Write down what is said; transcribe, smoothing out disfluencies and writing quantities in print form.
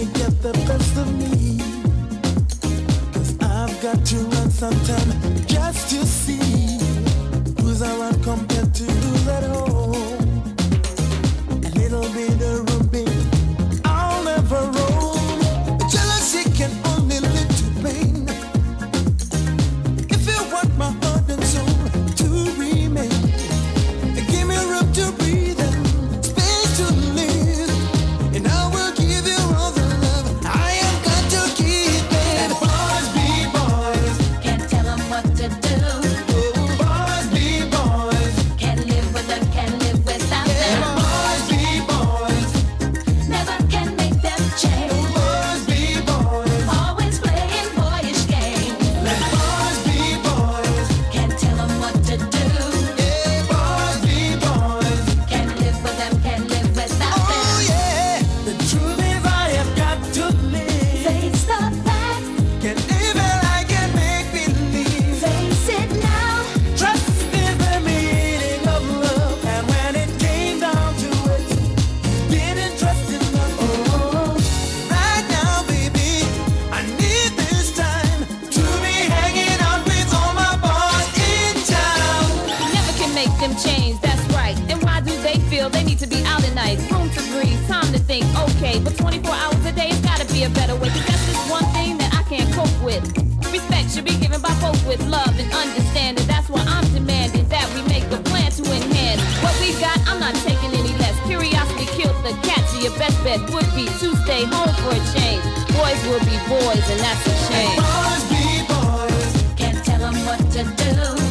may get the best of me. 'Cause I've got to run sometime just to see who's around compared to who's at home. A little bit of rubbing, I'll never roll. Jealousy can only lead to pain. If you want my heart and soul to remain, give me room to breathe and space to live, and I will give you all the love I have got to give. And boys be boys, Can't tell them what to do. boys be boys, Can't live with them, can't live without yeah, them. boys be boys, Never can make them change. boys be boys, Always playing boyish games. let boys be boys, Can't tell them what to do. yeah, boys be boys. Can't live with them, can't live without Oh them. yeah, the truth is I have got to live. Face the facts, Can live it, I can make believe. face it now. Trust is the meaning of love, and when it came down to it, didn't trust in love. Oh, Right now, baby, I need this time to be hanging out with all my boys in town. Never can make them change, that's right. Then why do they feel they need to be out at night? Room to breathe, time to think, okay. But 24 hours a day, it's gotta be a better way. 'Cause that's just one thing that I can't cope with. Respect should be given by both with love and understanding. That's why I'm demanding that we make a plan to enhance what we got. I'm not taking any less. Curiosity killed the cat, so your best bet would be to stay home for a change. Boys will be boys, and that's a shame. Boys be boys, can't tell them what to do.